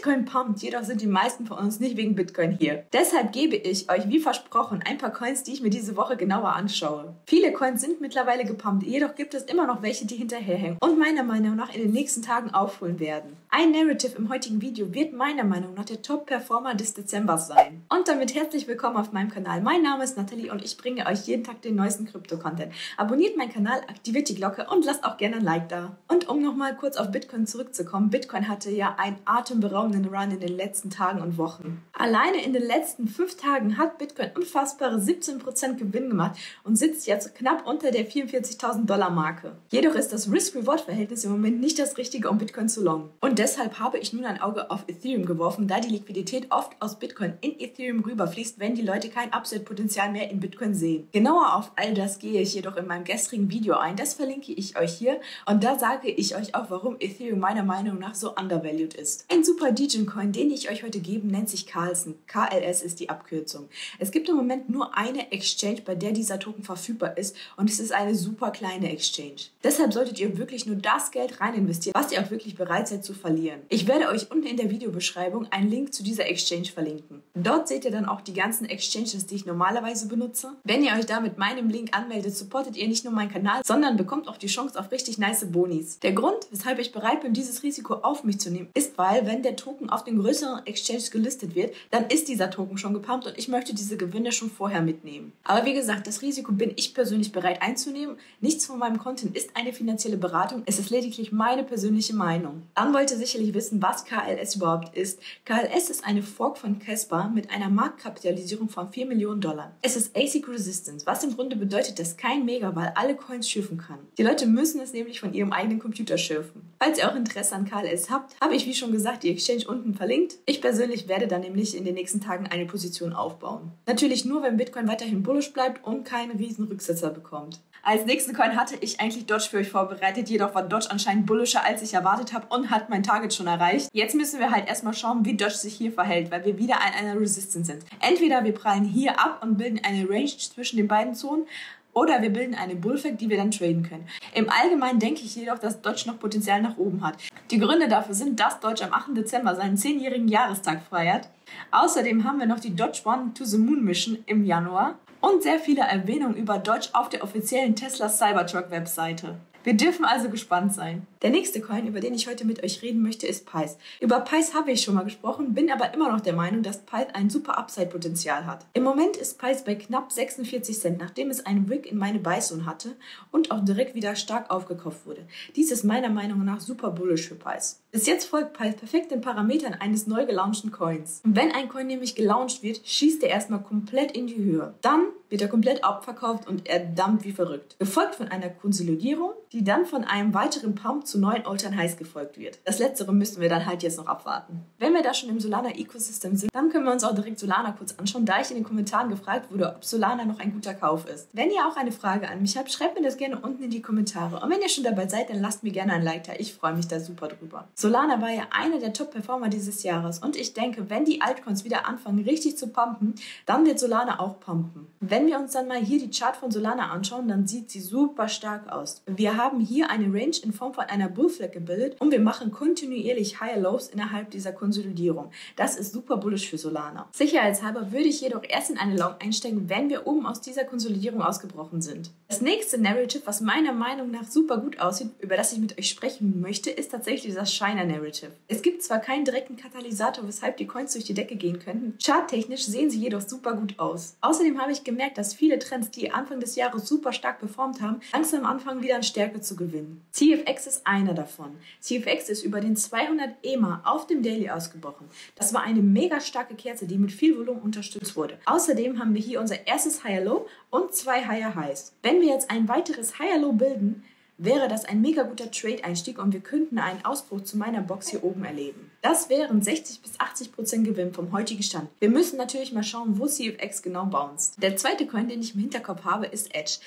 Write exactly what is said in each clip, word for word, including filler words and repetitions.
Bitcoin pumpt, jedoch sind die meisten von uns nicht wegen Bitcoin hier. Deshalb gebe ich euch, wie versprochen, ein paar Coins, die ich mir diese Woche genauer anschaue. Viele Coins sind mittlerweile gepumpt, jedoch gibt es immer noch welche, die hinterherhängen und meiner Meinung nach in den nächsten Tagen aufholen werden. Ein Narrative im heutigen Video wird meiner Meinung nach der Top-Performer des Dezembers sein. Und damit herzlich willkommen auf meinem Kanal. Mein Name ist Nathalie und ich bringe euch jeden Tag den neuesten Krypto-Content. Abonniert meinen Kanal, aktiviert die Glocke und lasst auch gerne ein Like da. Und um nochmal kurz auf Bitcoin zurückzukommen, Bitcoin hatte ja einen atemberaubenden Run in den letzten Tagen und Wochen. Alleine in den letzten fünf Tagen hat Bitcoin unfassbare siebzehn Prozent Gewinn gemacht und sitzt jetzt knapp unter der vierundvierzigtausend Dollar Marke. Jedoch ist das Risk-Reward-Verhältnis im Moment nicht das Richtige, um Bitcoin zu longen. Und deshalb habe ich nun ein Auge auf Ethereum geworfen, da die Liquidität oft aus Bitcoin in Ethereum rüberfließt, wenn die Leute kein Upside-Potenzial mehr in Bitcoin sehen. Genauer auf all das gehe ich jedoch in meinem gestrigen Video ein, das verlinke ich euch hier und da sage ich euch auch, warum Ethereum meiner Meinung nach so undervalued ist. Ein super Degen-Coin, den ich euch heute gebe, nennt sich Carlson. K L S ist die Abkürzung. Es gibt im Moment nur eine Exchange, bei der dieser Token verfügbar ist und es ist eine super kleine Exchange. Deshalb solltet ihr wirklich nur das Geld rein investieren, was ihr auch wirklich bereit seid zu verlieren. Ich werde euch unten in der Videobeschreibung einen Link zu dieser Exchange verlinken. Dort seht ihr dann auch die ganzen Exchanges, die ich normalerweise benutze. Wenn ihr euch da mit meinem Link anmeldet, supportet ihr nicht nur meinen Kanal, sondern bekommt auch die Chance auf richtig nice Bonis. Der Grund, weshalb ich bereit bin, dieses Risiko auf mich zu nehmen, ist, weil, wenn der Token auf den größeren Exchanges gelistet wird, dann ist dieser Token schon gepumpt und ich möchte diese Gewinne schon vorher mitnehmen. Aber wie gesagt, das Risiko bin ich persönlich bereit einzunehmen. Nichts von meinem Content ist eine finanzielle Beratung, es ist lediglich meine persönliche Meinung. Dann wollt ihr sicherlich wissen, was K L S überhaupt ist. K L S ist eine Fork von Casper mit einer Marktkapitalisierung von vier Millionen Dollar. Es ist A S I C Resistance, was im Grunde bedeutet, dass kein Megawall alle Coins schürfen kann. Die Leute müssen es nämlich von ihrem eigenen Computer schürfen. Falls ihr auch Interesse an K L S habt, habe ich wie schon gesagt die Exchange unten verlinkt. Ich persönlich werde dann nämlich in den nächsten Tagen eine Position aufbauen. Natürlich nur, wenn Bitcoin weiterhin bullish bleibt und keinen riesen Rücksetzer bekommt. Als nächsten Coin hatte ich eigentlich Doge für euch vorbereitet, jedoch war Doge anscheinend bullischer, als ich erwartet habe und hat mein Target schon erreicht. Jetzt müssen wir halt erstmal schauen, wie Doge sich hier verhält, weil wir wieder an einer Resistance sind. Entweder wir prallen hier ab und bilden eine Range zwischen den beiden Zonen, oder wir bilden eine Bullflag, die wir dann traden können. Im Allgemeinen denke ich jedoch, dass Doge noch Potenzial nach oben hat. Die Gründe dafür sind, dass Doge am achten Dezember seinen zehnjährigen Jahrestag feiert. Außerdem haben wir noch die Doge One to the Moon Mission im Januar und sehr viele Erwähnungen über Doge auf der offiziellen Tesla Cybertruck Webseite. Wir dürfen also gespannt sein. Der nächste Coin, über den ich heute mit euch reden möchte, ist Pice. Über Pice habe ich schon mal gesprochen, bin aber immer noch der Meinung, dass Pice ein super Upside-Potenzial hat. Im Moment ist Pice bei knapp sechsundvierzig Cent, nachdem es einen Wick in meine Buy-Zone hatte und auch direkt wieder stark aufgekauft wurde. Dies ist meiner Meinung nach super bullish für Pice. Bis jetzt folgt Pice perfekt den Parametern eines neu gelaunchten Coins. Und wenn ein Coin nämlich gelauncht wird, schießt er erstmal komplett in die Höhe. Dann wird er komplett abverkauft und er dumpt wie verrückt. Gefolgt von einer Konsolidierung, die dann von einem weiteren Pump zu neuen All-Time-Highs gefolgt wird. Das letztere müssen wir dann halt jetzt noch abwarten. Wenn wir da schon im Solana-Ecosystem sind, dann können wir uns auch direkt Solana kurz anschauen, da ich in den Kommentaren gefragt wurde, ob Solana noch ein guter Kauf ist. Wenn ihr auch eine Frage an mich habt, schreibt mir das gerne unten in die Kommentare. Und wenn ihr schon dabei seid, dann lasst mir gerne ein Like da. Ich freue mich da super drüber. Solana war ja einer der Top-Performer dieses Jahres und ich denke, wenn die Altcoins wieder anfangen richtig zu pumpen, dann wird Solana auch pumpen. Wenn wir uns dann mal hier die Chart von Solana anschauen, dann sieht sie super stark aus. Wir haben hier eine Range in Form von einer Bullflag gebildet und wir machen kontinuierlich Higher Lows innerhalb dieser Konsolidierung. Das ist super bullish für Solana. Sicherheitshalber würde ich jedoch erst in eine Long einsteigen, wenn wir oben aus dieser Konsolidierung ausgebrochen sind. Das nächste Narrative, was meiner Meinung nach super gut aussieht, über das ich mit euch sprechen möchte, ist tatsächlich das Shiner Narrative. Es gibt zwar keinen direkten Katalysator, weshalb die Coins durch die Decke gehen könnten, charttechnisch sehen sie jedoch super gut aus. Außerdem habe ich gemerkt, dass viele Trends, die Anfang des Jahres super stark performt haben, langsam anfangen wieder an Stärke zu gewinnen. C F X ist einer davon. C F X ist über den zweihundert E M A auf dem Daily ausgebrochen. Das war eine mega starke Kerze, die mit viel Volumen unterstützt wurde. Außerdem haben wir hier unser erstes Higher Low und zwei Higher Highs. Wenn wir jetzt ein weiteres Higher Low bilden, wäre das ein mega guter Trade-Einstieg und wir könnten einen Ausbruch zu meiner Box hier oben erleben. Das wären sechzig bis achtzig Prozent Gewinn vom heutigen Stand. Wir müssen natürlich mal schauen, wo C F X genau bounced. Der zweite Coin, den ich im Hinterkopf habe, ist Edge.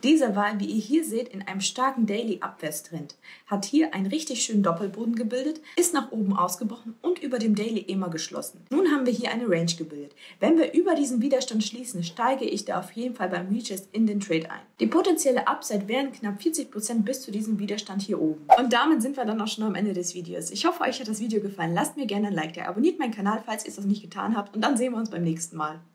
Dieser war, wie ihr hier seht, in einem starken Daily Abwärtstrend, hat hier einen richtig schönen Doppelboden gebildet, ist nach oben ausgebrochen und über dem Daily immer geschlossen. Nun haben wir hier eine Range gebildet. Wenn wir über diesen Widerstand schließen, steige ich da auf jeden Fall beim Retest in den Trade ein. Die potenzielle Upside wären knapp vierzig Prozent bis zu diesem Widerstand hier oben. Und damit sind wir dann auch schon am Ende des Videos. Ich hoffe, euch hat das Video gefallen. Lasst mir gerne ein Like da, abonniert meinen Kanal, falls ihr es noch nicht getan habt und dann sehen wir uns beim nächsten Mal.